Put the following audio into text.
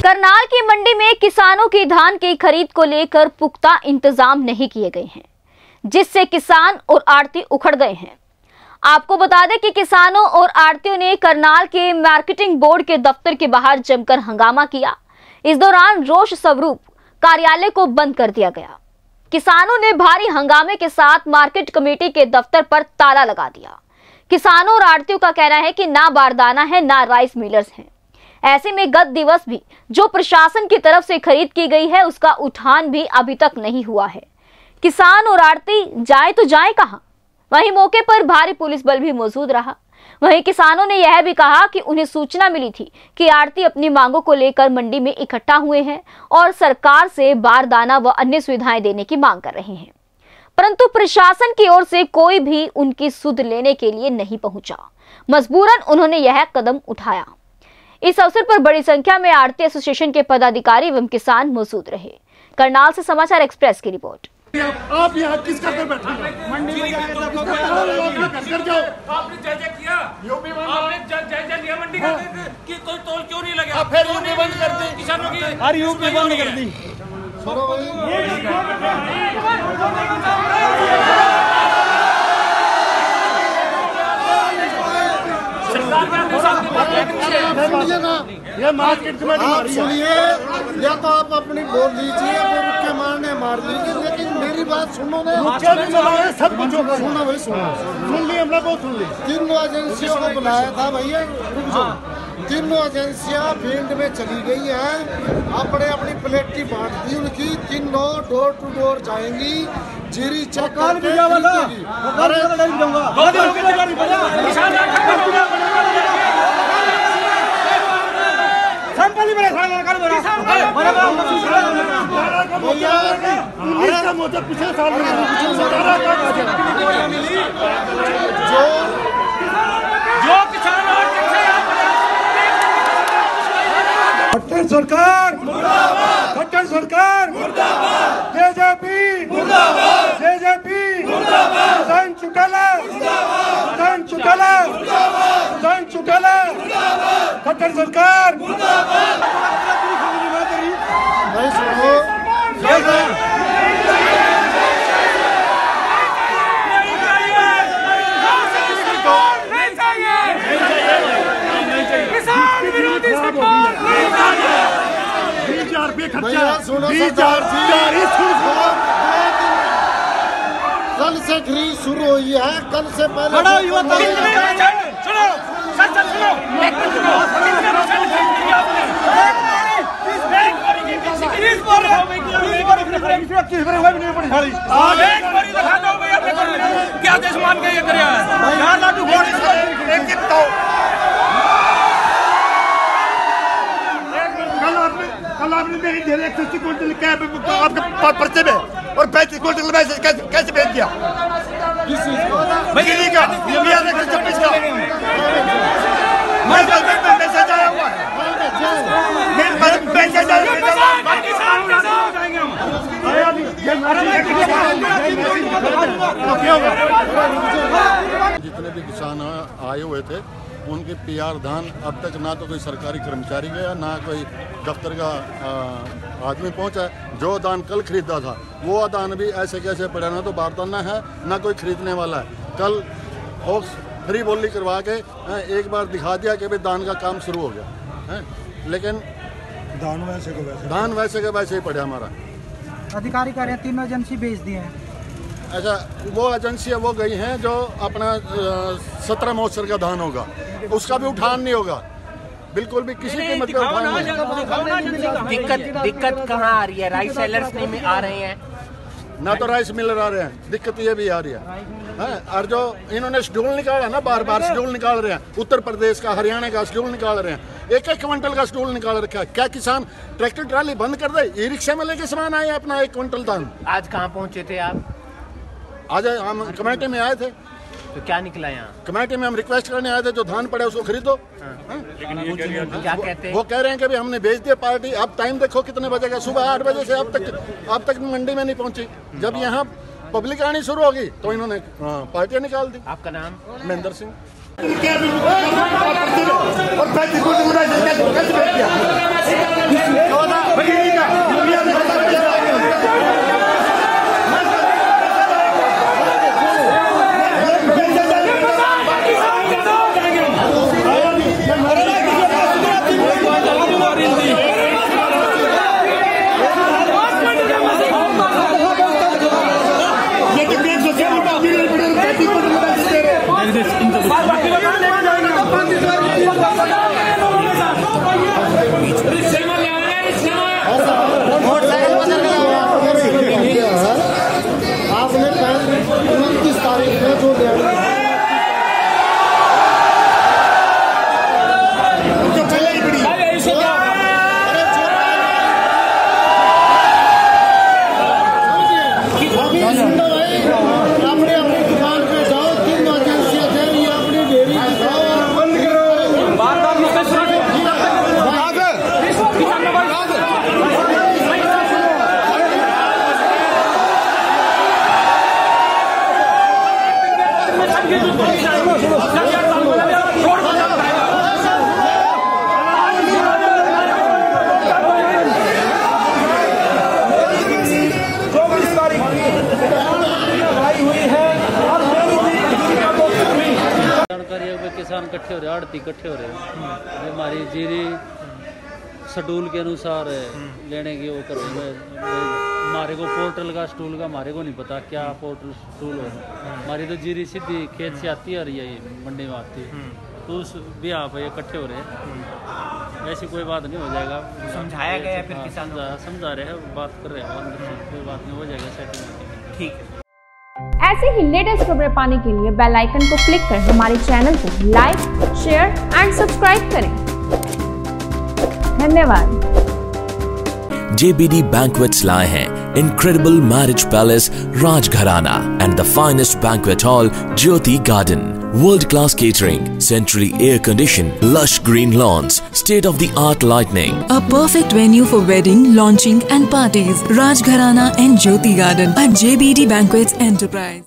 करनाल की मंडी में किसानों की धान की खरीद को लेकर पुख्ता इंतजाम नहीं किए गए हैं, जिससे किसान और आड़ती उखड़ गए हैं। आपको बता दें कि किसानों और आड़तियों ने करनाल के मार्केटिंग बोर्ड के दफ्तर के बाहर जमकर हंगामा किया। इस दौरान रोष स्वरूप कार्यालय को बंद कर दिया गया। किसानों ने भारी हंगामे के साथ मार्केट कमेटी के दफ्तर पर ताला लगा दिया। किसानों और आड़तियों का कहना है कि ना बारदाना है ना राइस मिलर्स हैं। ऐसे में गत दिवस भी जो प्रशासन की तरफ से खरीद की गई है उसका उठान भी अभी तक नहीं हुआ है। किसान और आड़ती जाए तो जाए कहां? वहीं मौके पर भारी पुलिस बल भी मौजूद रहा। वहीं किसानों ने यह भी कहा कि उन्हें सूचना मिली थी कि आड़ती अपनी मांगों को लेकर मंडी में इकट्ठा हुए हैं और सरकार से बारदाना व अन्य सुविधाएं देने की मांग कर रहे हैं, परंतु प्रशासन की ओर से कोई भी उनकी सुध लेने के लिए नहीं पहुंचा। मजबूरन उन्होंने यह कदम उठाया। इस अवसर पर बड़ी संख्या में आड़ती एसोसिएशन के पदाधिकारी एवं किसान मौजूद रहे। करनाल से समाचार एक्सप्रेस की रिपोर्ट। आप यहाँ किस करके बैठे हैं? मंडी में जाके कर जाओ। आपने जायजा किया, आपने जायजा लिया मंडी का कि कोई तोल क्यों नहीं लगा? फिर यूपी बंद कर दी, किसानों की हर यूपी बंद कर दी। ये मार्केट कमेटी सुनिए, या तो आप अपनी बोल दीजिए, वो रुक के मारने मार लीजिए, लेकिन मेरी बात सुनो ना। सब कुछ सुनो भाई, सुन ली, हमने बहुत सुन ली। तीनों एजेंसियों को बुलाया था भैया, तीनों एजेंसियां फील्ड में चली गई हैं, अपनी प्लेटी बांट दी उनकी। तीनों डोर टू डोर जाएंगी, जीरी चेक करके पिछले साल जो किसान खट्टर सरकार मुर्दाबाद, खट्टर सरकार मुर्दाबाद, जेजेपी मुर्दाबाद, जेजेपी मुर्दाबाद, किसान चुटाला मुर्दाबाद, किसान चुटाला मुर्दाबाद, किसान चुटाला मुर्दाबाद, खट्टर सरकार मुर्दाबाद। भाई सुनो, कल से खरीद शुरू हुई है, कल से पहले क्या देश मान के ये करे कल आपने मेरी 180 क्विंटल कैब आपके पर्चे में और 35 क्विंटल मैसेज कैसे भेज दिया? मैसेज आया हुआ है, मैसेज जितने भी किसान आए हुए थे उनके पीआर धान अब तक ना तो कोई सरकारी कर्मचारी गया, ना कोई दफ्तर का आदमी पहुंचा। जो धान कल खरीदा था वो धान भी ऐसे कैसे पड़ा, ना तो बारदाना है ना कोई खरीदने वाला है। कल होक्स फ्री बोली करवा के एक बार दिखा दिया कि भाई धान का काम शुरू हो गया है, लेकिन धान वैसे के वैसे ही पड़ा हमारा। अधिकारी कह रहे हैं तीनों एजेंसी भेज दिए हैं। अच्छा, वो एजेंसियाँ वो गई हैं जो अपना 17 मौसर का धान होगा उसका भी उठान नहीं होगा, बिल्कुल भी किसी की मतलब उठान नहीं। दिक्कत कहाँ आ रही है? राइस सेलर्स नहीं आ रहे हैं, ना तो राइस मिलर आ रहे हैं, दिक्कत ये भी आ रही है। और जो इन्होंने शेड्यूल निकाला ना, बार बार शेड्यूल निकाल रहे हैं, उत्तर प्रदेश का, हरियाणा का शेड्यूल निकाल रहे हैं, एक क्विंटल का शेड्यूल निकाल रखा है। क्या किसान ट्रैक्टर ट्राली बंद कर दे, ई रिक्शा में लेके सामान आए अपना 1 क्विंटल धान? आज कहाँ पहुँचे थे आप? आज हम कमेटी में आए थे। तो क्या निकला यहाँ? कमेटी में हम रिक्वेस्ट करने आए थे, जो धान पड़े उसको खरीदो। क्या कहते हैं? वो कह रहे हैं कि भाई हमने भेज दिया पार्टी। अब टाइम देखो कितने बजे का, सुबह 8 बजे से अब तक मंडी में नहीं पहुंची। जब यहाँ पब्लिक आनी शुरू होगी तो इन्होंने पार्टियां निकाल दी। आपका नाम? महेंद्र सिंह। और आड़ती इकट्ठे हो रहे हैं, जो हमारी जीरी शेड्यूल के अनुसार लेने की वो कर रहे हैं। हमारे को पोर्टल का स्टूल का हमारे को नहीं पता क्या पोर्टल स्टूल हो। हमारी तो जीरी सीधी खेत से आती है और ये मंडी में आती है, तो उस भी यहाँ पे इकट्ठे हो रहे हैं। ऐसी कोई बात नहीं, हो जाएगा। समझाया गया फिर किसान समझा रहे हैं, बात कर रहे हैं, कोई बात नहीं, हो जाएगा सेटिंग। ठीक। ऐसे ही लेटेस्ट खबरें पाने के लिए बेल आइकन को क्लिक कर हमारे चैनल को लाइक, शेयर एंड सब्सक्राइब करें। धन्यवाद। JBD Banquets लाए हैं incredible marriage palace Rajgharana and the finest banquet hall Jyoti Garden. World-class catering, centrally air-conditioned, lush green lawns, state-of-the-art lighting. A perfect venue for wedding, launching and parties. Rajgharana and Jyoti Garden at JBD Banquets Enterprise.